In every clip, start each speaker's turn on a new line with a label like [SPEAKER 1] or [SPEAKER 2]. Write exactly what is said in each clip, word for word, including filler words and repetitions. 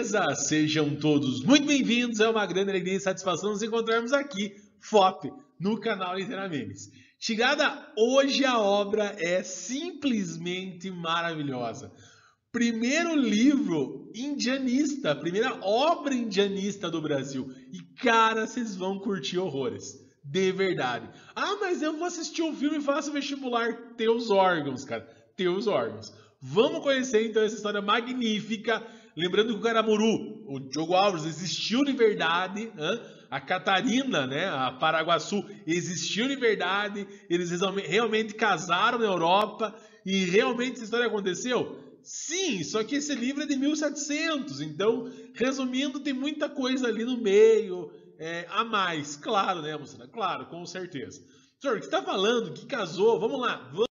[SPEAKER 1] Beleza? Sejam todos muito bem-vindos. É uma grande alegria e satisfação nos encontrarmos aqui, F O P, no canal Litera Memes. Chegada, hoje a obra é simplesmente maravilhosa. Primeiro livro indianista, primeira obra indianista do Brasil. E cara, vocês vão curtir horrores. De verdade. Ah, mas eu vou assistir um filme e faço vestibular. Teus órgãos, cara. Teus órgãos. Vamos conhecer então essa história magnífica. Lembrando que o Caramuru, o Diogo Alves, existiu de verdade. Hein? A Catarina, né, a Paraguaçu, existiu de verdade. Eles realmente casaram na Europa. E realmente essa história aconteceu? Sim, só que esse livro é de mil e setecentos. Então, resumindo, tem muita coisa ali no meio é, a mais. Claro, né, moçada? Claro, com certeza. Senhor, o que está falando? Que casou? Vamos lá. Vamos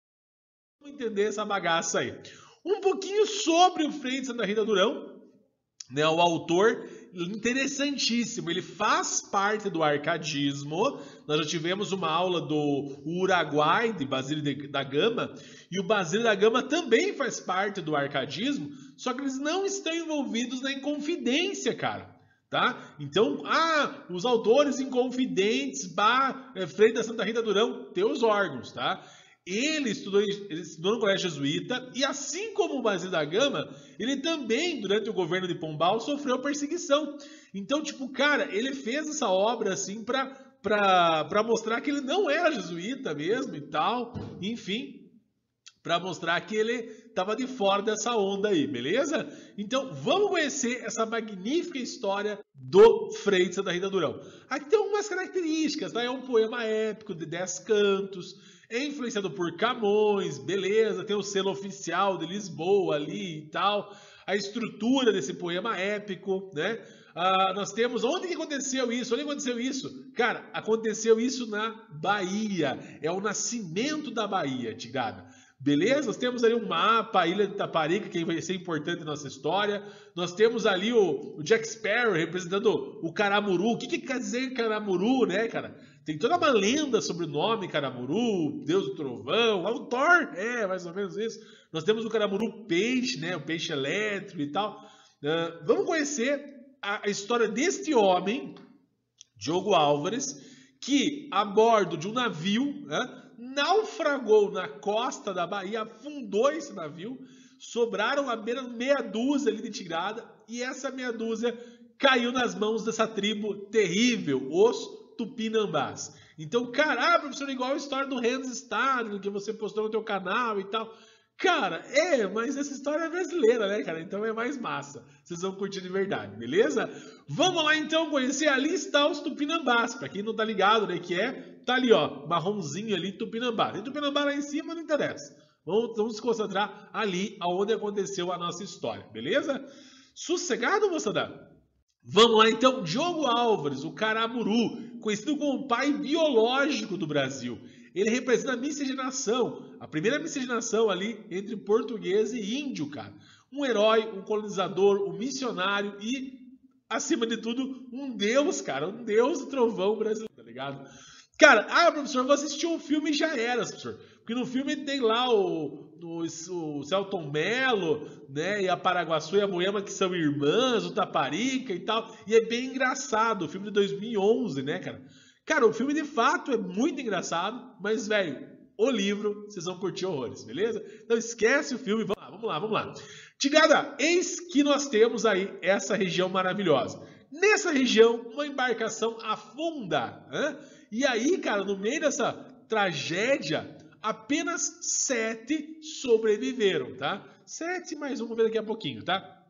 [SPEAKER 1] entender essa bagaça aí. Um pouquinho sobre o Frei de Santa Rita Durão, né, o autor, interessantíssimo, ele faz parte do arcadismo. Nós já tivemos uma aula do Uruguai, de Basílio da Gama, e o Basílio da Gama também faz parte do arcadismo, só que eles não estão envolvidos na Inconfidência, cara. Tá? Então, ah, os autores inconfidentes, bah, Frei da Santa Rita Durão, teus órgãos, tá? Ele estudou, ele estudou no colégio jesuíta e, assim como o Basílio da Gama, ele também, durante o governo de Pombal, sofreu perseguição. Então, tipo, cara, ele fez essa obra assim pra, pra, pra mostrar que ele não era jesuíta mesmo e tal, enfim, pra mostrar que ele tava de fora dessa onda aí, beleza? Então, vamos conhecer essa magnífica história do Frei de Santa Rita Durão. Aqui tem algumas características, tá? É um poema épico de dez cantos, é influenciado por Camões, beleza, tem o selo oficial de Lisboa ali e tal. A estrutura desse poema épico, né? Ah, nós temos... Onde que aconteceu isso? Onde aconteceu isso? Cara, aconteceu isso na Bahia. É o nascimento da Bahia, Tigada. Beleza? Nós temos ali um mapa, a Ilha de Itaparica, que vai ser importante na nossa história. Nós temos ali o, o Jack Sparrow representando o Caramuru. O que, que quer dizer Caramuru, né, cara? Tem toda uma lenda sobre o nome Caramuru, Deus do Trovão, o Thor, é, mais ou menos isso. Nós temos o Caramuru peixe, né, o peixe elétrico e tal. Uh, vamos conhecer a, a história deste homem, Diogo Álvares, que a bordo de um navio, né, naufragou na costa da Bahia, afundou esse navio, sobraram apenas meia dúzia ali de tigrada, e essa meia dúzia caiu nas mãos dessa tribo terrível, os Tupinambás. Então, cara, ah, professor, igual a história do Hans Staden, que você postou no teu canal e tal. Cara, é, mas essa história é brasileira, né, cara? Então é mais massa. Vocês vão curtir de verdade, beleza? Vamos lá, então, conhecer. Ali está os Tupinambás. Pra quem não tá ligado, né, que é, tá ali, ó, marronzinho ali, Tupinambá. Tem Tupinambá lá em cima, não interessa. Vamos, vamos se concentrar ali, aonde aconteceu a nossa história, beleza? Sossegado, moçada? Vamos lá, então. Diogo Álvares, o Caramuru, conhecido como o pai biológico do Brasil. Ele representa a miscigenação, a primeira miscigenação ali entre português e índio, cara. Um herói, um colonizador, um missionário e, acima de tudo, um deus, cara. Um deus do trovão brasileiro, tá ligado? Cara, ah, professor, eu vou assistir um filme e já era, professor. Porque no filme tem lá o, o, o Celton Mello, né, e a Paraguaçu e a Moema, que são irmãs, o Taparica e tal. E é bem engraçado, o filme de dois mil e onze, né, cara? Cara, o filme de fato é muito engraçado, mas, velho, o livro, vocês vão curtir horrores, beleza? Então esquece o filme, vamos lá, vamos lá, vamos lá. Tigada, eis que nós temos aí essa região maravilhosa. Nessa região, uma embarcação afunda, né? E aí, cara, no meio dessa tragédia, apenas sete sobreviveram, tá? Sete mais um, vamos ver daqui a pouquinho, tá?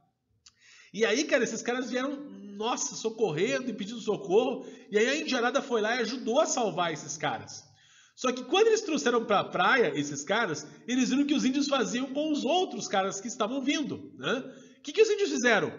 [SPEAKER 1] E aí, cara, esses caras vieram, nossa, socorrendo e pedindo socorro. E aí a indiarada foi lá e ajudou a salvar esses caras. Só que quando eles trouxeram pra praia esses caras, eles viram que os índios faziam com os outros caras que estavam vindo, né? O que, que os índios fizeram?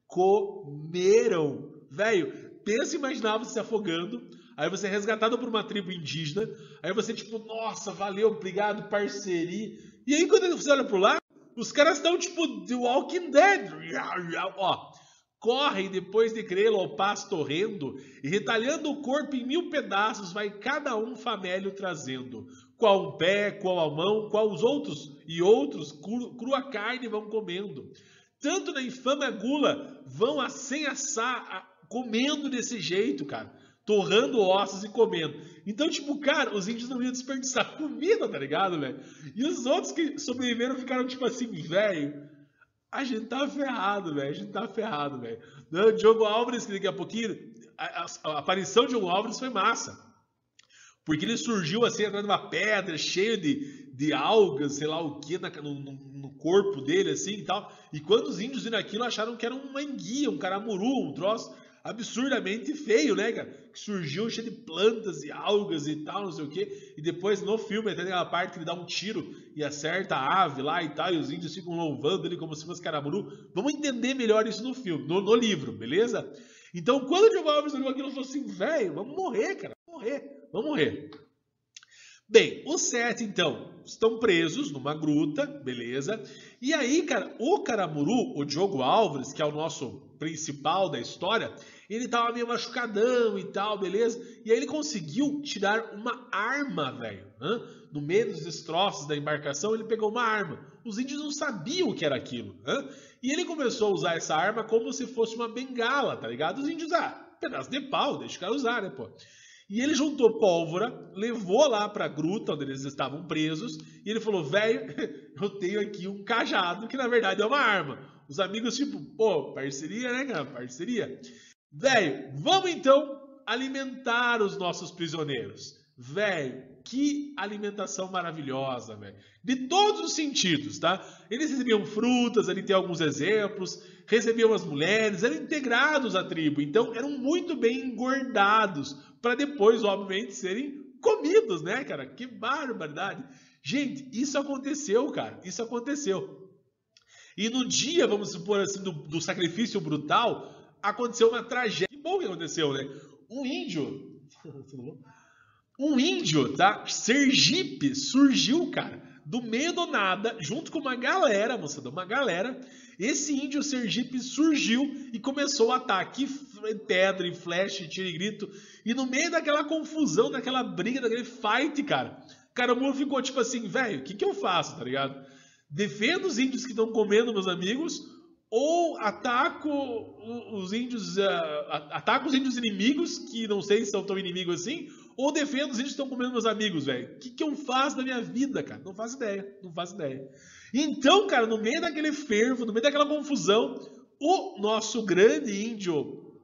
[SPEAKER 1] Comeram. Velho, pensa e imaginava se afogando. Aí você é resgatado por uma tribo indígena. Aí você tipo, nossa, valeu, obrigado, parceria. E aí quando você olha pro lado, os caras estão tipo The Walking Dead. Ó, correm depois de crê-lo ao pasto horrendo, e retalhando o corpo em mil pedaços, vai cada um famélico trazendo. Qual um pé, qual a mão, qual os outros, e outros, cru, crua carne vão comendo. tanto na infame gula, vão a, sem assar, a, comendo desse jeito, cara. Torrando ossos e comendo. Então, tipo, cara, os índios não iam desperdiçar comida, tá ligado, velho? E os outros que sobreviveram ficaram, tipo assim, velho, a gente tá ferrado, velho. A gente tá ferrado, velho. O Diogo Alves, que daqui a pouquinho, a, a, a aparição de Diogo Alves foi massa. Porque ele surgiu assim, atrás de uma pedra, cheio de, de algas, sei lá o que, no, no, no corpo dele, assim e tal. E quando os índios viram aquilo, acharam que era uma enguia, um caramuru, um troço absurdamente feio, né, cara? Que surgiu cheio de plantas e algas e tal, não sei o que. E depois no filme, até aquela parte que ele dá um tiro e acerta a ave lá e tal, e os índios ficam louvando ele como se fosse caramuru. Vamos entender melhor isso no filme, no, no livro, beleza? Então, quando o Diogo Alves olhou aquilo, ele falou assim, velho, vamos morrer, cara, vamos morrer. Vamos morrer. Bem, os sete, então, estão presos numa gruta, beleza? E aí, cara, o Caramuru, o Diogo Alves, que é o nosso principal da história, ele tava meio machucadão e tal, beleza? E aí ele conseguiu tirar uma arma, velho. No meio dos destroços da embarcação, ele pegou uma arma. Os índios não sabiam o que era aquilo. Hã? E ele começou a usar essa arma como se fosse uma bengala, tá ligado? Os índios, ah, pedaço de pau, deixa o cara usar, né, pô? E ele juntou pólvora, levou lá para a gruta onde eles estavam presos, e ele falou, velho, eu tenho aqui um cajado, que na verdade é uma arma. Os amigos tipo, pô, parceria, né, cara? Parceria. Velho, vamos então alimentar os nossos prisioneiros. Velho, que alimentação maravilhosa, velho. De todos os sentidos, tá? Eles recebiam frutas, ali tem alguns exemplos, recebiam as mulheres, eram integrados à tribo, então eram muito bem engordados, para depois, obviamente, serem comidos, né, cara? Que barbaridade. Gente, isso aconteceu, cara, isso aconteceu. E no dia, vamos supor assim, do, do sacrifício brutal, aconteceu uma tragédia. Que bom que aconteceu, né? Um índio... Um índio, tá? Sergipe surgiu, cara, do meio do nada, junto com uma galera, moçada, uma galera. Esse índio Sergipe surgiu e começou o ataque, pedra e flecha, tiro e grito. E no meio daquela confusão, daquela briga, daquele fight, cara, o Caramuru ficou tipo assim, velho, o que que eu faço, tá ligado? Defendo os índios que estão comendo meus amigos ou ataco os índios, uh, ataco os índios inimigos, que não sei se são tão inimigos assim, ou defendo os índios que estão comendo meus amigos, velho. O que que eu faço da minha vida, cara? Não faço ideia, não faço ideia. Então, cara, no meio daquele fervo, no meio daquela confusão, o nosso grande índio,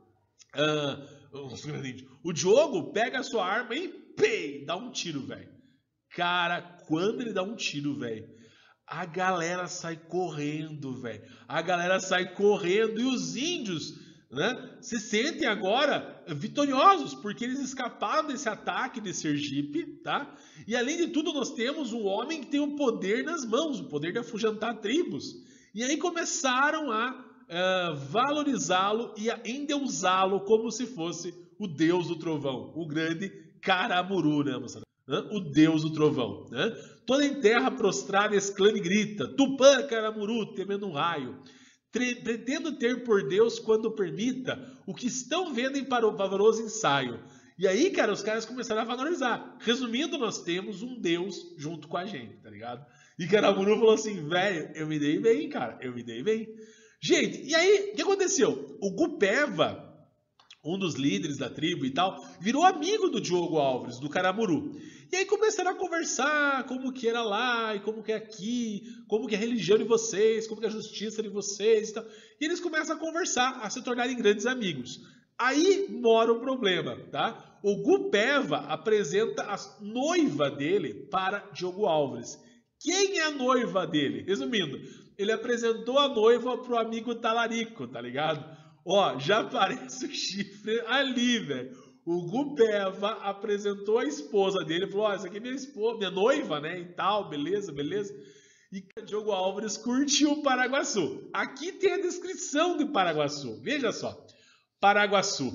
[SPEAKER 1] uh, o nosso grande índio, o Diogo pega a sua arma e pei, dá um tiro, velho. Cara, quando ele dá um tiro, velho, a galera sai correndo, velho. A galera sai correndo e os índios, né, se sentem agora vitoriosos, porque eles escaparam desse ataque de Sergipe, tá? E além de tudo, nós temos um homem que tem o poder nas mãos, o poder de afugentar tribos. E aí começaram a uh, valorizá-lo e a endeusá-lo como se fosse o deus do trovão, o grande Caramuru, né, moçada? O deus do trovão, né? Toda em terra prostrada exclama e grita, Tupã, Caramuru, temendo um raio. Pretendo ter por Deus, quando permita, o que estão vendo em pavoroso ensaio. E aí, cara, os caras começaram a valorizar. Resumindo, nós temos um Deus junto com a gente, tá ligado? E Caramuru falou assim, velho, eu me dei bem, cara, eu me dei bem. Gente, e aí, o que aconteceu? O Gupeva, um dos líderes da tribo e tal, virou amigo do Diogo Alves, do Caramuru. E aí começaram a conversar como que era lá, e como que é aqui, como que é a religião de vocês, como que é a justiça de vocês e tal. E eles começam a conversar, a se tornarem grandes amigos. Aí mora o problema, tá? O Gupeva apresenta a noiva dele para Diogo Alves. Quem é a noiva dele? Resumindo, ele apresentou a noiva pro amigo Talarico, tá ligado? Ó, já aparece o chifre ali, velho. O Gupeva apresentou a esposa dele, falou, ó, essa aqui é minha esposa, minha noiva, né, e tal, beleza, beleza. E o Diogo Alves curtiu o Paraguaçu. Aqui tem a descrição de Paraguaçu, veja só. Paraguaçu,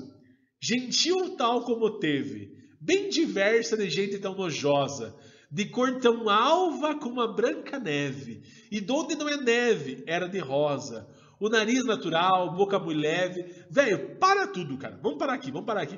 [SPEAKER 1] gentil tal como teve, bem diversa de gente tão nojosa, de cor tão alva como a branca neve, e donde não é neve, era de rosa. O nariz natural, boca muito leve. Velho, para tudo, cara. Vamos parar aqui, vamos parar aqui.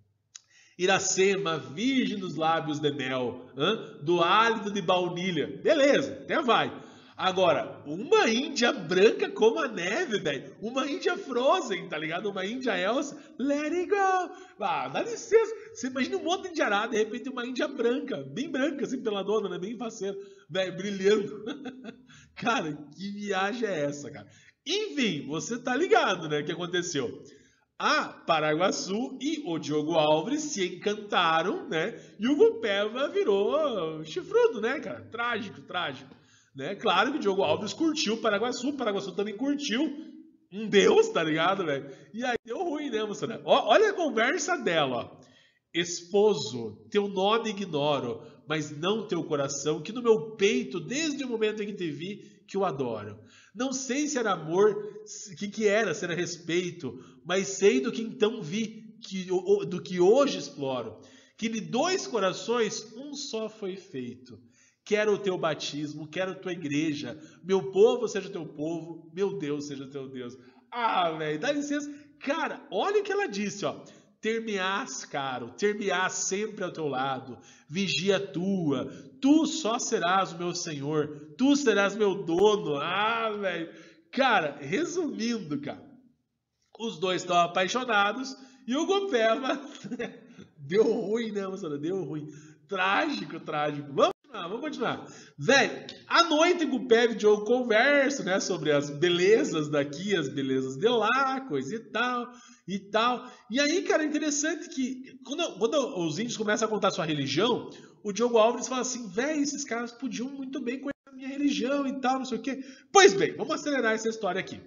[SPEAKER 1] Iracema, virgem dos lábios de mel, hein? Do hálito de baunilha. Beleza, até vai. Agora, uma Índia branca como a neve, velho. Uma Índia Frozen, tá ligado? Uma Índia Elsa. Let it go. Ah, dá licença. Você imagina um monte de indiará, de repente uma Índia branca. Bem branca, assim, pela dona, né? Bem faceira. Velho, brilhando. Cara, que viagem é essa, cara? Enfim, você tá ligado, né? O que aconteceu? A Paraguaçu e o Diogo Alves se encantaram, né? E o Gupeva virou chifrudo, né, cara? Trágico, trágico. Né? Claro que o Diogo Alves curtiu o Paraguaçu, o Paraguaçu também curtiu um deus, tá ligado, velho? E aí deu ruim, né, moça? Né? Ó, olha a conversa dela, ó. Esposo, teu nome ignoro, mas não teu coração, que no meu peito, desde o momento em que te vi, que eu adoro. Não sei se era amor, o que, que era, se era respeito, mas sei do que então vi, que, do que hoje exploro. Que de dois corações, um só foi feito. Quero o teu batismo, quero a tua igreja. Meu povo seja teu povo, meu Deus seja teu Deus. Ah, velho, dá licença. Cara, olha o que ela disse, ó. Ter-me-ás, caro, ter-me-ás sempre ao teu lado. Vigia tua, tu só serás o meu Senhor, tu serás meu dono. Ah, velho. Cara, resumindo, cara, os dois estão apaixonados e o Gupeva deu ruim, né, moçada? Deu ruim. Trágico, trágico. Vamos continuar, vamos continuar. Velho, à noite o Gupeva e o Diogo conversam, né, sobre as belezas daqui, as belezas de lá, coisa e tal, e tal. E aí, cara, é interessante que quando, quando os índios começam a contar sua religião, o Diogo Alves fala assim, velho, esses caras podiam muito bem conhecer a minha religião e tal, não sei o quê. Pois bem, vamos acelerar essa história aqui.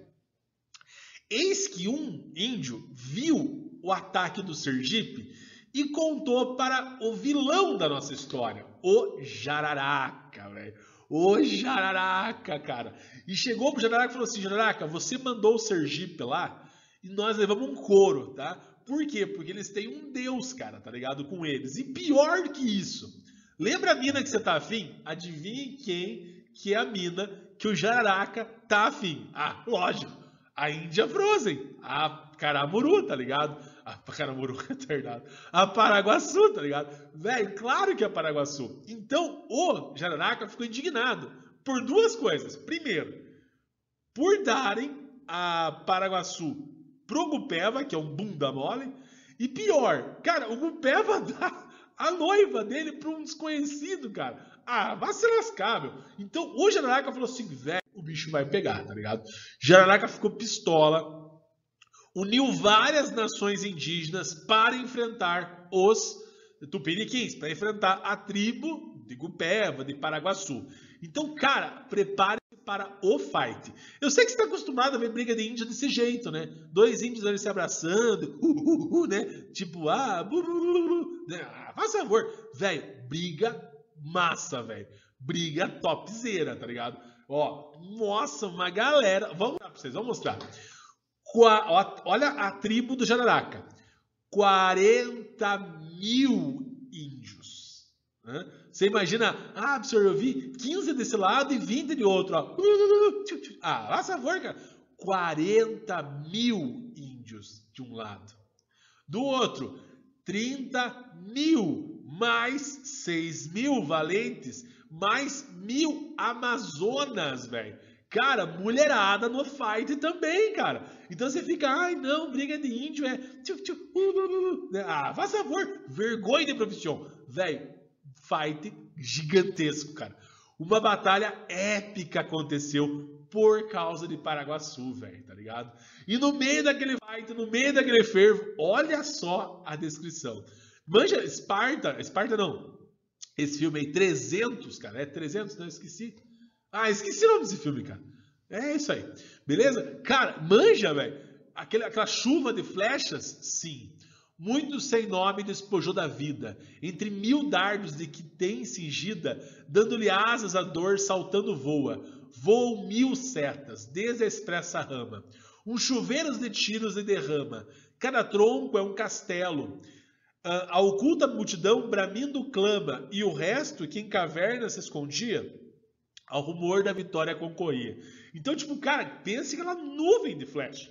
[SPEAKER 1] Eis que um índio viu o ataque do Sergipe e contou para o vilão da nossa história, o Jararaca, velho. O Jararaca, cara. E chegou pro Jararaca e falou assim, Jararaca, você mandou o Sergipe lá e nós levamos um couro, tá? Por quê? Porque eles têm um deus, cara, tá ligado? Com eles. E pior que isso, lembra a mina que você tá afim? Adivinhe quem que é a mina que o Jararaca tá afim? Ah, lógico. A Índia Frozen, a Caramuru, tá ligado? A Caramuru, retardado. A Paraguaçu, tá ligado? Velho, claro que é a Paraguaçu. Então, o Jararaca ficou indignado por duas coisas. Primeiro, por darem a Paraguaçu pro Gupeva, que é um bunda mole. E pior, cara, o Gupeva dá a noiva dele pra um desconhecido, cara. Ah, vai se lascar, meu. Então, o Jararaca falou assim, velho, o bicho vai pegar, tá ligado? Jararaca ficou pistola, uniu várias nações indígenas para enfrentar os tupiniquins, para enfrentar a tribo de Gupeva, de Paraguaçu. Então, cara, prepare-se para o fight. Eu sei que você está acostumado a ver briga de índio desse jeito, né? Dois índios ali se abraçando, uh, uh, uh, né? Tipo, ah, bu, bu, bu, bu, né? Ah, faz favor. Velho, briga massa, velho. Briga topzera, tá ligado? Ó, nossa, uma galera. Vamos mostrar pra vocês, vamos mostrar. Qua... Ó, olha a tribo do Jararaca. quarenta mil índios. Né? Você imagina, ah, professor, eu vi quinze desse lado e vinte de outro. Ó. Ah, faz favor, cara. quarenta mil índios de um lado. Do outro, trinta mil, mais seis mil valentes, mais mil amazonas, velho. Cara, mulherada no fight também, cara. Então você fica, ai não, briga de índio é... Ah, faz favor, vergonha de profissão. Velho, fight gigantesco, cara. Uma batalha épica aconteceu por causa de Paraguaçu, velho, tá ligado? E no meio daquele fight, no meio daquele fervo, olha só a descrição. Manja, Esparta, Esparta não, esse filme aí, trezentos, cara, é trezentos, não, esqueci. Ah, esqueci o nome desse filme, cara. É isso aí, beleza? Cara, manja, velho, aquela chuva de flechas, sim. Muito sem nome despojou da vida, entre mil dardos de que tem cingida, dando-lhe asas a dor, saltando voa. Voam mil setas, desde a expressa rama. Um chuveiro de tiros lhe derrama. Cada tronco é um castelo. A oculta multidão bramindo clama, e o resto, que em caverna se escondia, ao rumor da vitória concorria. Então, tipo, cara, pensa aquela nuvem de flecha.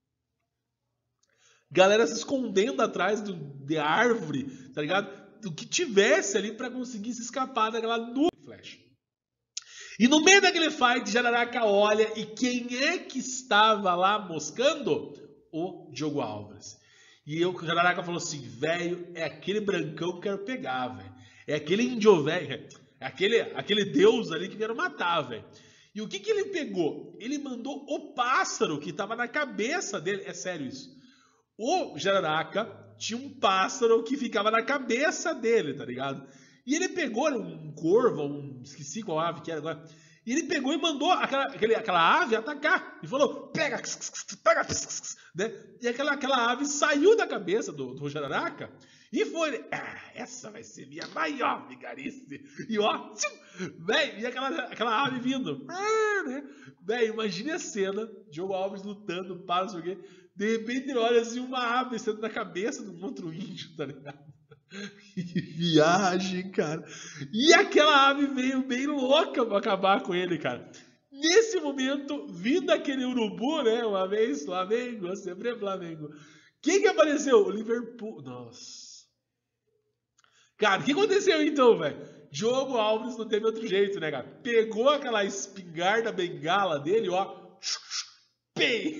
[SPEAKER 1] Galera se escondendo atrás do, de árvore, tá ligado? Do que tivesse ali para conseguir se escapar daquela nuvem de flecha. E no meio daquele fight, Jararaca olha e quem é que estava lá moscando? O Diogo Alves. E eu, o Jararaca falou assim, velho, é aquele brancão que eu quero pegar, velho. É aquele índio velho, é aquele, aquele deus ali que eu quero matar, velho. E o que que ele pegou? Ele mandou o pássaro que estava na cabeça dele. É sério isso. O Jararaca tinha um pássaro que ficava na cabeça dele, tá ligado? E ele pegou um corvo, um, esqueci qual ave que era agora. E ele pegou e mandou aquela, aquele, aquela ave atacar. E falou, pega, pega, né? E aquela, aquela ave saiu da cabeça do, do Jararaca. E foi, ah, essa vai ser minha maior vigarice. E ó, véio, e aquela, aquela ave vindo. Ah, né? Véio, imagine a cena, Diogo Alves lutando para o quê. De repente ele olha assim, uma ave sendo na cabeça de um outro índio, tá ligado? Que viagem, cara. E aquela ave veio bem louca pra acabar com ele, cara. Nesse momento, vindo aquele urubu, né? Uma vez Flamengo, sempre Flamengo. Quem que apareceu? O Liverpool. Nossa. Cara, o que aconteceu então, velho? Diogo Alves não teve outro jeito, né, cara? Pegou aquela espingarda bengala dele, ó. Pei!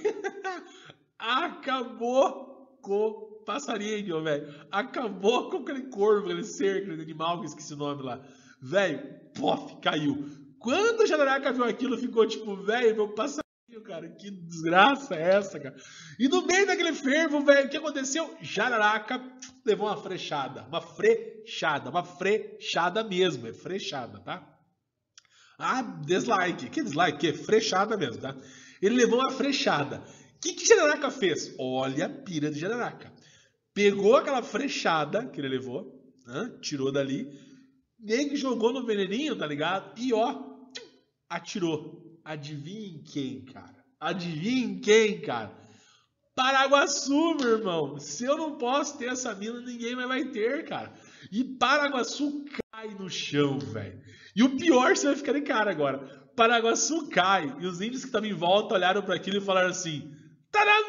[SPEAKER 1] Acabou com passarinho, velho. Acabou com aquele corvo, aquele ser, aquele animal que eu esqueci o nome lá. Velho, pof, caiu. Quando o Jararaca viu aquilo, ficou tipo, velho, meu passarinho, cara, que desgraça é essa, cara? E no meio daquele fervo, velho, o que aconteceu? Jararaca levou uma frechada, uma frechada, uma frechada mesmo, é frechada, tá? Ah, dislike, que dislike? Que frechada mesmo, tá? Ele levou uma frechada. O que que Jararaca fez? Olha a pira de Jararaca. Pegou aquela frechada que ele levou, né? Tirou dali, meio que jogou no veneninho, tá ligado? E ó, atirou. Adivinha em quem, cara? Adivinha em quem, cara? Paraguaçu, meu irmão. Se eu não posso ter essa mina, ninguém mais vai ter, cara. E Paraguaçu cai no chão, velho. E o pior, você vai ficar de cara agora. Paraguaçu cai. E os índios que estavam em volta olharam para aquilo e falaram assim, tá na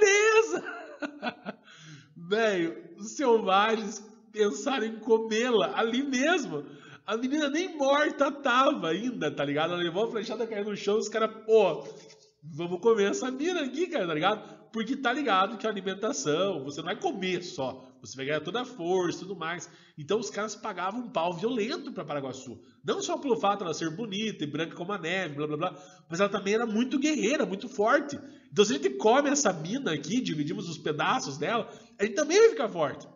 [SPEAKER 1] mesa! Velho, os selvagens pensaram em comê-la ali mesmo. A menina nem morta tava ainda, tá ligado? Ela levou a flechada, caiu no chão, os caras, pô, vamos comer essa mina aqui, cara, tá ligado? Porque tá ligado que a alimentação, você não vai comer só, você vai ganhar toda a força e tudo mais. Então os caras pagavam um pau violento pra Paraguaçu. Não só pelo fato de ela ser bonita e branca como a neve, blá blá blá, mas ela também era muito guerreira, muito forte. Então se a gente come essa mina aqui, dividimos os pedaços dela, a gente também vai ficar forte.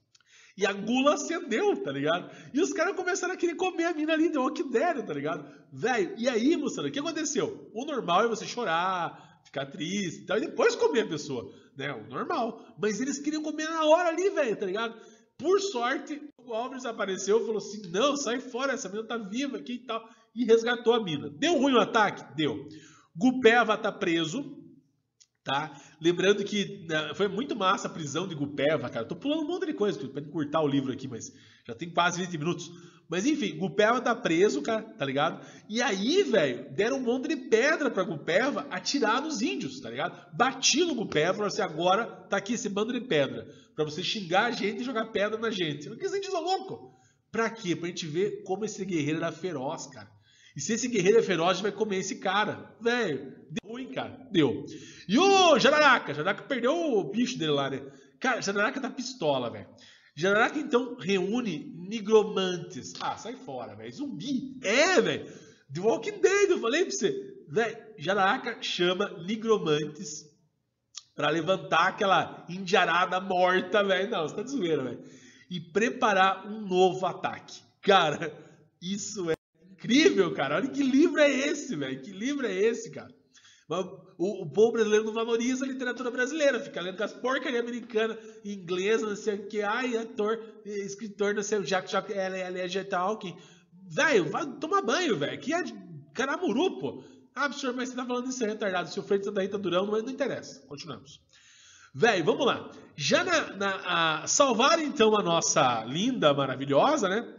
[SPEAKER 1] E a gula acendeu, tá ligado? E os caras começaram a querer comer a mina ali, deu o que deram, tá ligado? Velho, e aí, moçada, o que aconteceu? O normal é você chorar, ficar triste e tal, e depois comer a pessoa, né? O normal. Mas eles queriam comer na hora ali, velho, tá ligado? Por sorte, o Alves apareceu e falou assim, não, sai fora, essa mina tá viva aqui e tal. E resgatou a mina. Deu ruim o ataque? Deu. Gupeva tá preso. Tá? Lembrando que né, foi muito massa a prisão de Gupeva, cara. Tô pulando um monte de coisa pra encurtar o livro aqui, mas já tem quase vinte minutos. Mas enfim, Gupeva tá preso, cara, tá ligado? E aí, velho, deram um monte de pedra pra Gupeva atirar nos índios, tá ligado? Bati no Gupeva, falaram assim, agora tá aqui esse bando de pedra, pra você xingar a gente e jogar pedra na gente. Porque os índios são loucos. Pra quê? Pra gente ver como esse guerreiro era feroz, cara. E se esse guerreiro é feroz, a gente vai comer esse cara. Velho, deu ruim, cara. Deu. E o Jararaca? Jararaca perdeu o bicho dele lá, né? Cara, Jararaca tá pistola, velho. Jararaca, então, reúne nigromantes. Ah, sai fora, velho. Zumbi. É, velho. The Walking Dead, eu falei pra você. Velho, Jararaca chama nigromantes pra levantar aquela indiarada morta, velho. Não, você tá de zoeira, velho. E preparar um novo ataque. Cara, isso é incrível, cara. Olha que livro é esse, velho. Que livro é esse, cara? O, o povo brasileiro não valoriza a literatura brasileira. Fica lendo com as porcarias americanas, inglesa, não sei o que. Ai, ator, escritor, não sei o Jacques Jacques L G Tolkien. Velho, vai tomar banho, velho. Aqui é Caramuru, pô. Ah, senhor, mas você tá falando isso é retardado. Se o Freitas daí tá durando, mas não interessa. Continuamos. Velho, vamos lá. Já na, na a, salvar então a nossa linda, maravilhosa, né?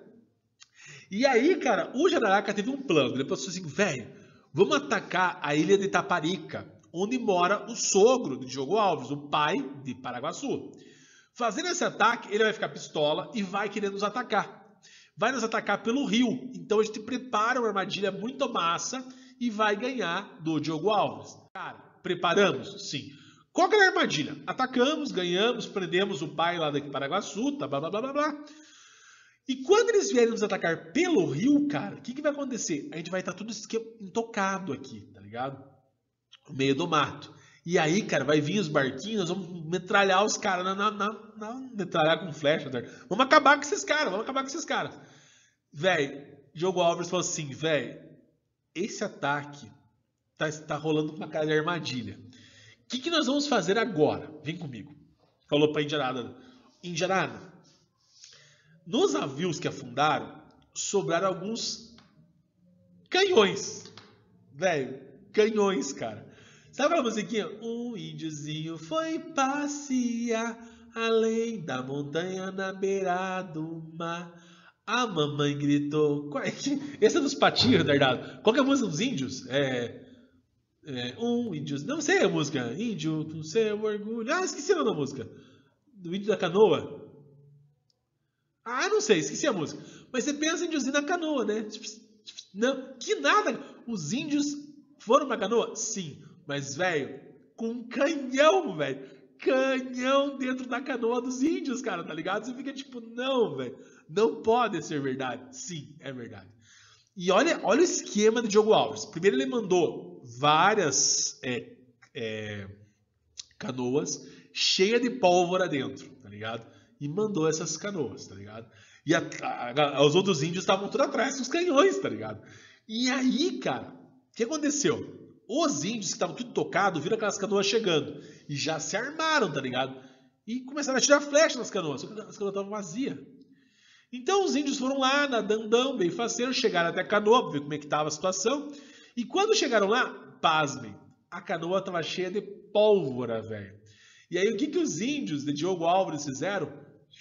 [SPEAKER 1] E aí, cara, o Jararaca teve um plano. Ele pensou assim, velho, vamos atacar a ilha de Itaparica, onde mora o sogro de Diogo Alves, o pai de Paraguaçu. Fazendo esse ataque, ele vai ficar pistola e vai querer nos atacar. vai nos atacar pelo rio. Então a gente prepara uma armadilha muito massa e vai ganhar do Diogo Alves. Cara, preparamos? Sim. Qual que é a armadilha? Atacamos, ganhamos, prendemos o pai lá daqui Paraguaçu, tá, blá, blá, blá, blá, blá. E quando eles vierem nos atacar pelo rio, cara, o que, que vai acontecer? A gente vai estar tudo intocado aqui, tá ligado? No meio do mato. E aí, cara, vai vir os barquinhos, vamos metralhar os caras, não, não, não, não, metralhar com flecha, tá? Vamos acabar com esses caras, vamos acabar com esses caras. Véi, Diogo Alves falou assim, véi, esse ataque tá, tá rolando uma cara de armadilha. O que, que nós vamos fazer agora? Vem comigo. Falou pra Indiarada. Indiarada, nos navios que afundaram, sobraram alguns canhões. Velho, canhões, cara. Sabe aquela musiquinha? Um índiozinho foi passear além da montanha na beira do mar. A mamãe gritou. Qual é que... Esse é dos patinhos, Dardado. Qual que é a música dos índios? É... é um índio... Não sei a música. Índio com seu orgulho. Ah, esqueci o nome da música. Do índio da canoa. Ah, não sei, esqueci a música. Mas você pensa em índiozinho na canoa, né? Não, que nada. Os índios foram pra canoa? Sim. Mas, velho, com um canhão, velho. Canhão dentro da canoa dos índios, cara, tá ligado? Você fica tipo, não, velho. Não pode ser verdade. Sim, é verdade. E olha, olha o esquema do Diogo Alves. Primeiro ele mandou várias é, é, canoas cheias de pólvora dentro, tá ligado? E mandou essas canoas, tá ligado? E a, a, a, os outros índios estavam tudo atrás dos canhões, tá ligado? E aí, cara, o que aconteceu? Os índios que estavam tudo tocados viram aquelas canoas chegando e já se armaram, tá ligado? E começaram a tirar flecha nas canoas, só que as canoas estavam vazias. Então os índios foram lá, nadandão, bem faceiro, chegaram até a canoa para ver como é que estava a situação. E quando chegaram lá, pasmem, a canoa estava cheia de pólvora, velho. E aí o que, que os índios de Diogo Alves fizeram?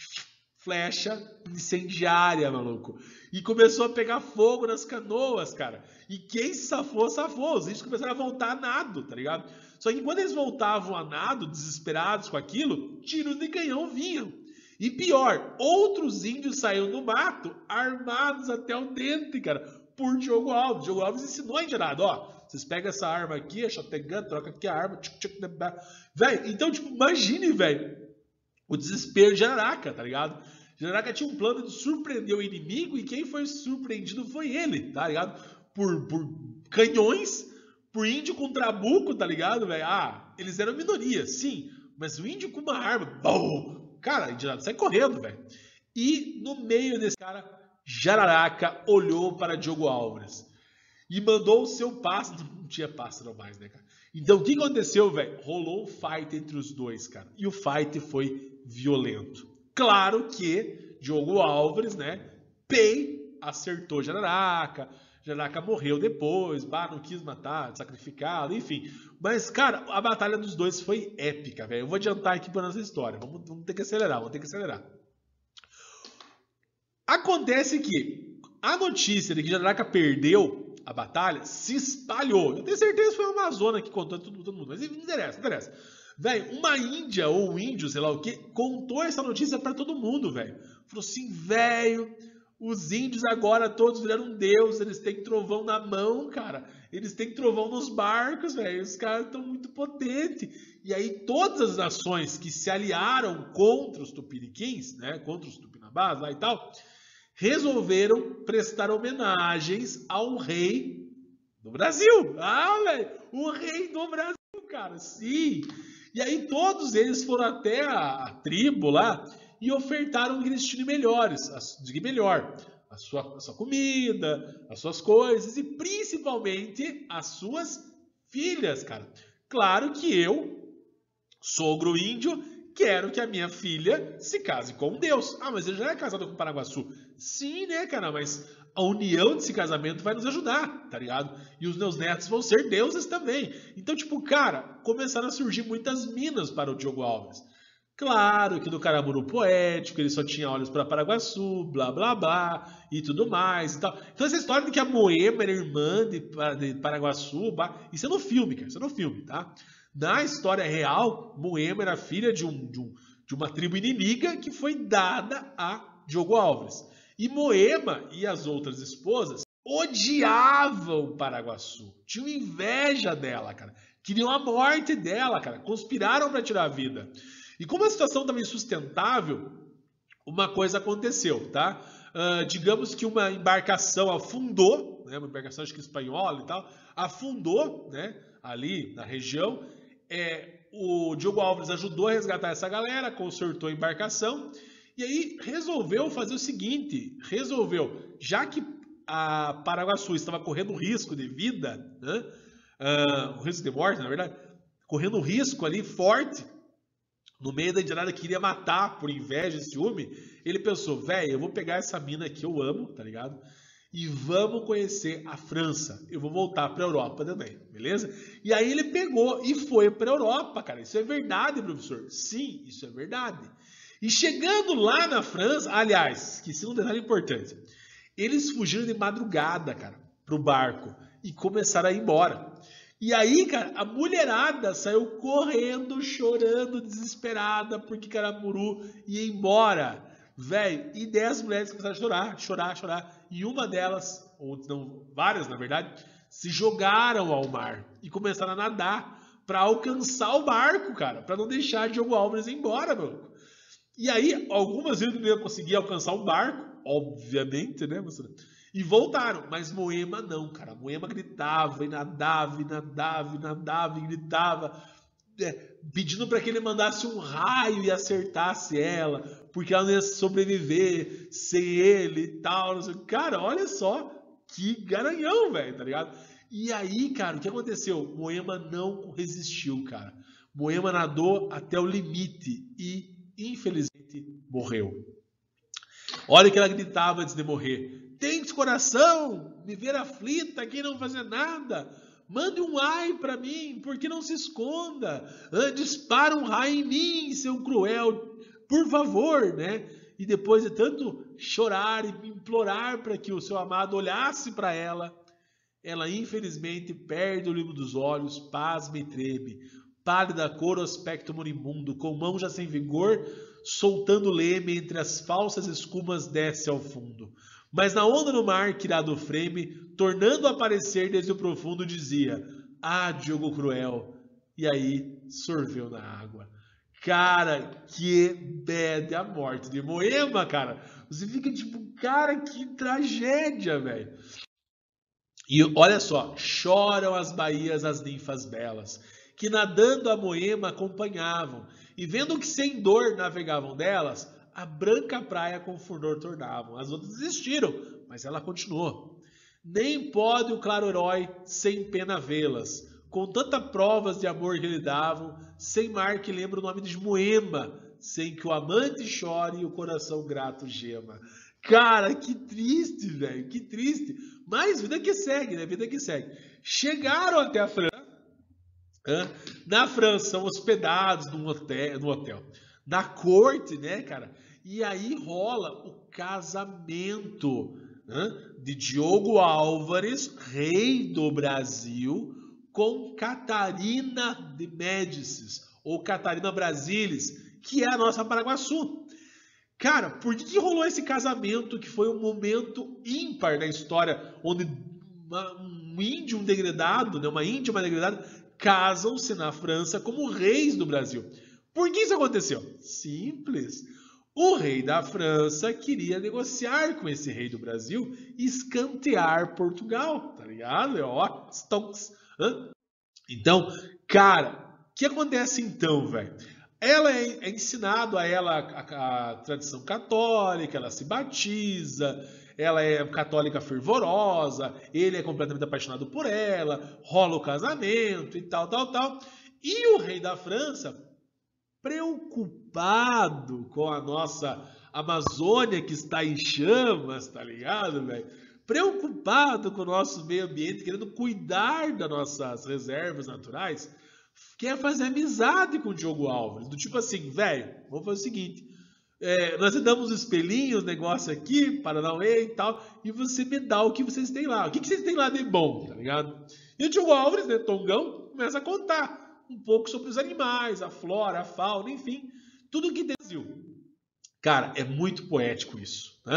[SPEAKER 1] Flecha incendiária, maluco. E começou a pegar fogo nas canoas, cara. E quem se safou, safou. Os índios começaram a voltar a nado, tá ligado? Só que quando eles voltavam a nado, desesperados com aquilo, tiros de canhão vinham. E pior, outros índios saíram do mato, armados até o dente, cara, por Diogo Alves. Diogo Alves ensinou a Indiarada, ó, vocês pegam essa arma aqui, a shotgun, troca aqui a arma, tchuc, tchuc, velho, então, tipo, imagine, velho, o desespero de Jararaca, tá ligado? Jararaca tinha um plano de surpreender o inimigo e quem foi surpreendido foi ele, tá ligado? Por, por canhões, por índio com trabuco, tá ligado, velho? Ah, eles eram minoria, sim, mas o índio com uma arma, bom, cara, Indiarada sai correndo, velho. E no meio desse cara, Jararaca olhou para Diogo Alves e mandou o seu pássaro. Não tinha pássaro mais, né, cara? Então o que aconteceu, velho? Rolou um fight entre os dois, cara. E o fight foi violento. Claro que Diogo Alves, né? Pei acertou Jararaca. Jararaca morreu depois. Bah, não quis matar, sacrificado, enfim. Mas, cara, a batalha dos dois foi épica, velho. Eu vou adiantar aqui para nossa história. Vamos, vamos ter que acelerar, vamos ter que acelerar. Acontece que a notícia de que Jararaca perdeu a batalha se espalhou. Eu tenho certeza que foi uma Amazônia que contou todo, todo mundo. Mas não interessa, não interessa. Velho, uma índia ou um índio, sei lá o que, contou essa notícia para todo mundo, velho. Falou assim, velho, os índios agora todos viraram um deus, eles têm trovão na mão, cara. Eles têm trovão nos barcos, velho. Os caras estão muito potentes. E aí todas as nações que se aliaram contra os tupiniquins, né, contra os tupinambás lá e tal, resolveram prestar homenagens ao rei do Brasil. Ah, velho, o rei do Brasil, cara, sim. E aí todos eles foram até a, a tribo lá e ofertaram o que eles tinham melhores, de melhor, a sua, a sua comida, as suas coisas e principalmente as suas filhas, cara. Claro que eu, sogro índio, quero que a minha filha se case com um Deus. Ah, mas ele já é casado com o Paraguaçu. Sim, né, cara? Mas a união desse casamento vai nos ajudar, tá ligado? E os meus netos vão ser deuses também. Então, tipo, cara, começaram a surgir muitas minas para o Diogo Alves. Claro que no Caramuru poético ele só tinha olhos para Paraguaçu, blá, blá, blá, e tudo mais e tal. Então, essa história de que a Moema era irmã de, de Paraguaçu, blá, isso é no filme, cara, isso é no filme, tá? Na história real, Moema era filha de, um, de, um, de uma tribo inimiga que foi dada a Diogo Alves. E Moema e as outras esposas odiavam Paraguaçu. Tinham inveja dela, cara. Queriam a morte dela, cara. Conspiraram para tirar a vida. E como a situação estava insustentável, uma coisa aconteceu, tá? Uh, digamos que uma embarcação afundou, né? Uma embarcação acho que espanhola e tal, afundou, né? Ali na região. É, o Diogo Alves ajudou a resgatar essa galera, consertou a embarcação e aí resolveu fazer o seguinte, resolveu, já que a Paraguaçu estava correndo risco de vida, né? Uh, o risco de morte, na verdade, correndo risco ali forte, no meio da indianada que queria matar por inveja e ciúme, ele pensou, velho, eu vou pegar essa mina que eu amo, tá ligado? E vamos conhecer a França. Eu vou voltar para a Europa também, beleza? E aí ele pegou e foi para a Europa, cara. Isso é verdade, professor? Sim, isso é verdade. E chegando lá na França, aliás, esqueci um detalhe importante. Eles fugiram de madrugada, cara, pro barco e começaram a ir embora. E aí, cara, a mulherada saiu correndo, chorando, desesperada, porque Caramuru ia embora. Velho, e dez mulheres começaram a chorar, chorar, chorar. E uma delas, ou não, várias na verdade, se jogaram ao mar e começaram a nadar para alcançar o barco, cara, para não deixar Diogo Alves ir embora, meu. E aí, algumas vezes não iam conseguir alcançar o barco, obviamente, né, moçada? E voltaram, mas Moema não, cara. Moema gritava e nadava, e nadava, e nadava, e gritava, é, pedindo para que ele mandasse um raio e acertasse ela, porque ela não ia sobreviver sem ele e tal. Não sei. Cara, olha só que garanhão, velho, tá ligado? E aí, cara, o que aconteceu? Moema não resistiu, cara. Moema nadou até o limite e, infelizmente, morreu. Olha o que ela gritava antes de morrer. Tente coração, me ver aflita aqui não fazer nada. Mande um ai para mim, porque não se esconda. Dispara um raio em mim, seu cruel, por favor, né? E depois de tanto chorar e implorar para que o seu amado olhasse para ela, ela infelizmente perde o livro dos olhos, pasma e treme. Pálida cor, aspecto moribundo, com mão já sem vigor, soltando o leme entre as falsas escumas desce ao fundo. Mas na onda no mar que irá do freme, tornando a aparecer desde o profundo, dizia, ah, Diogo cruel, e aí sorveu na água. Cara, que bad a morte de Moema, cara. Você fica tipo, cara, que tragédia, velho. E olha só, choram as baías as ninfas belas, que nadando a Moema acompanhavam, e vendo que sem dor navegavam delas, a branca praia com furdor tornavam. As outras desistiram, mas ela continuou. Nem pode o claro herói sem pena vê-las, com tanta provas de amor que lhe davam, sem mar que lembra o nome de Moema, sem que o amante chore e o coração grato gema. Cara, que triste, velho, que triste. Mas vida que segue, né? Vida que segue. Chegaram até a França. Né? Na França, são hospedados num hotel, no hotel. Na corte, né, cara? E aí rola o casamento, né, de Diogo Álvares, rei do Brasil, com Catarina de Médicis, ou Catarina Brasilis, que é a nossa Paraguaçu. Cara, por que, que rolou esse casamento que foi um momento ímpar na história, onde uma, um índio um degradado, né, uma índia uma degradada, casam-se na França como reis do Brasil? Por que isso aconteceu? Simples. O rei da França queria negociar com esse rei do Brasil e escantear Portugal, tá ligado? Ó, stonks. Hã? Então, cara, o que acontece então, velho? Ela é, é ensinado a ela a, a tradição católica, ela se batiza, ela é católica fervorosa, ele é completamente apaixonado por ela, rola o casamento e tal, tal, tal. E o rei da França, preocupado com a nossa Amazônia que está em chamas, tá ligado, velho? Preocupado com o nosso meio ambiente, querendo cuidar das nossas reservas naturais, quer fazer amizade com o Diogo Alves. Do tipo assim, velho, vamos fazer o seguinte, é, nós damos espelhinhos, negócio aqui, Paranauê e tal, e você me dá o que vocês têm lá. O que, que vocês têm lá de bom, tá ligado? E o Diogo Alves, né, Tongão, começa a contar um pouco sobre os animais, a flora, a fauna, enfim, tudo que tem no Brasil. Cara, é muito poético isso, né?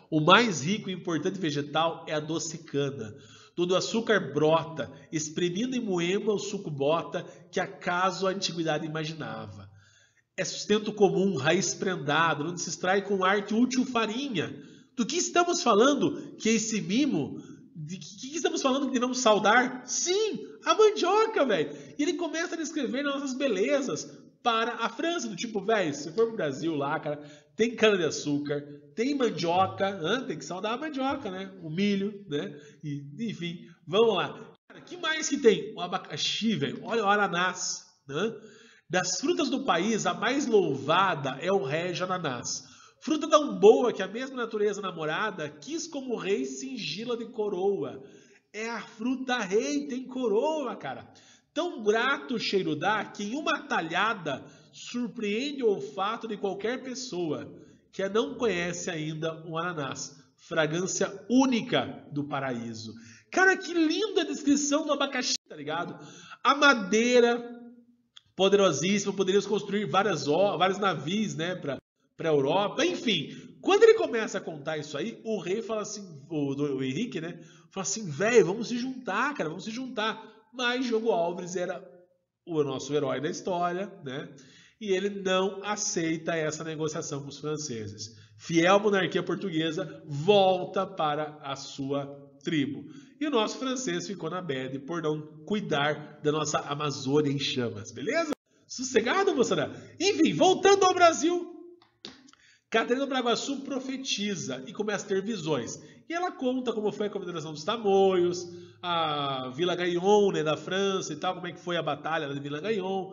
[SPEAKER 1] O mais rico e importante vegetal é a docicana. Todo o açúcar brota, espremindo em moema o suco bota, que acaso a antiguidade imaginava. É sustento comum, raiz prendada, onde se extrai com arte útil farinha. Do que estamos falando que esse mimo... De que, que estamos falando de não saudar? Sim, a mandioca, velho. E ele começa a descrever nossas belezas para a França, do tipo, velho, se for pro Brasil lá, cara, tem cana-de-açúcar, tem mandioca, hein? Tem que saudar a mandioca, né? O milho, né? E, enfim, vamos lá. Cara, que mais que tem? O abacaxi, velho. Olha o ananás, né? Das frutas do país, a mais louvada é o régio ananás. Fruta tão boa que a mesma natureza namorada quis como rei cingi-la de coroa. É a fruta rei, tem coroa, cara. Tão grato o cheiro dá que em uma talhada surpreende o olfato de qualquer pessoa que não conhece ainda um ananás. Fragrância única do paraíso. Cara, que linda a descrição do abacaxi, tá ligado? A madeira poderosíssima, poderíamos construir várias, vários navios, né, para para a Europa, enfim. Quando ele começa a contar isso aí, o rei fala assim, o, o Henrique, né, fala assim, velho, vamos se juntar, cara, vamos se juntar. Mas Diogo Alves era o nosso herói da história, né, e ele não aceita essa negociação com os franceses. Fiel à monarquia portuguesa, volta para a sua tribo. E o nosso francês ficou na bad por não cuidar da nossa Amazônia em chamas, beleza? Sossegado, moçada? Enfim, voltando ao Brasil, Catarina do Paraguaçu profetiza e começa a ter visões. E ela conta como foi a Confederação dos Tamoios, a Vila Gaillon, né, da França e tal, como é que foi a batalha da Vila Gaillon.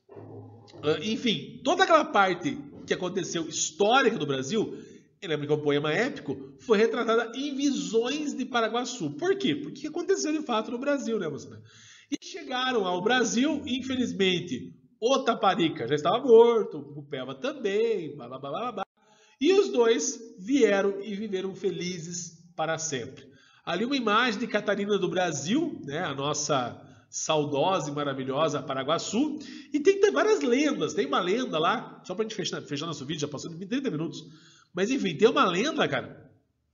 [SPEAKER 1] Enfim, toda aquela parte que aconteceu histórica do Brasil, lembra que é um poema épico, foi retratada em visões de Paraguaçu. Por quê? Porque aconteceu de fato no Brasil, né, moçada? E chegaram ao Brasil, infelizmente, o Taparica já estava morto, o Pupeva também, blá blá blá blá blá. E os dois vieram e viveram felizes para sempre. Ali uma imagem de Catarina do Brasil, né, a nossa saudosa e maravilhosa Paraguaçu. E tem, tem várias lendas. Tem uma lenda lá, só para a gente fechar, fechar nosso vídeo, já passou de trinta minutos. Mas enfim, tem uma lenda, cara,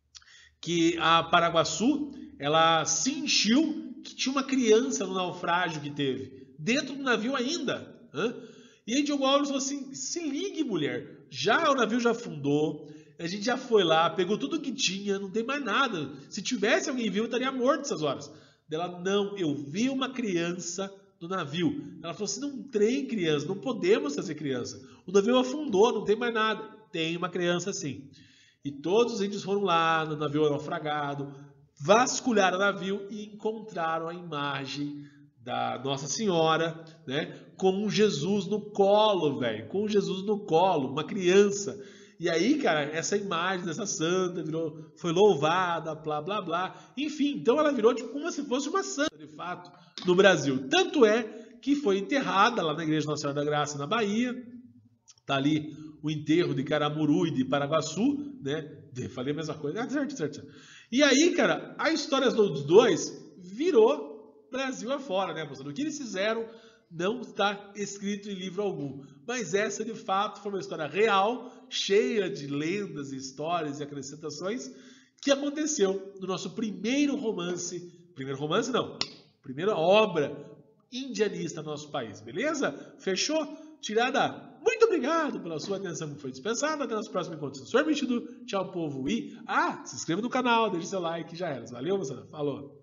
[SPEAKER 1] que a Paraguaçu, ela sentiu que tinha uma criança no naufrágio que teve, dentro do navio ainda. Hein? E aí Diogo Alves falou assim, se ligue, mulher, já o navio já afundou, a gente já foi lá, pegou tudo que tinha, não tem mais nada. Se tivesse alguém vivo, eu estaria morto essas horas. Ela, não, eu vi uma criança no navio. Ela falou assim, não tem criança, não podemos fazer criança. O navio afundou, não tem mais nada. Tem uma criança sim. E todos os índios foram lá no navio naufragado, vasculharam o navio e encontraram a imagem da Nossa Senhora, né, com Jesus no colo, velho, com Jesus no colo, uma criança. E aí, cara, essa imagem dessa santa virou, foi louvada, blá, blá, blá. Enfim, então ela virou tipo como se fosse uma santa, de fato, no Brasil. Tanto é que foi enterrada lá na Igreja Nossa Senhora da Graça, na Bahia. Tá ali o enterro de Caramuru e de Paraguaçu, né? Falei a mesma coisa. Ah, certo, certo, certo. E aí, cara, a história dos dois virou Brasil afora, né, moçada? O que eles fizeram não está escrito em livro algum. Mas essa, de fato, foi uma história real, cheia de lendas, histórias e acrescentações, que aconteceu no nosso primeiro romance, primeiro romance não, primeira obra indianista no nosso país, beleza? Fechou? Tirada, muito obrigado pela sua atenção que foi dispensada. Até nos próximos encontros. Se for permitido, tchau, povo. E, ah, se inscreva no canal, deixe seu like, já era. Valeu, moçada. Falou.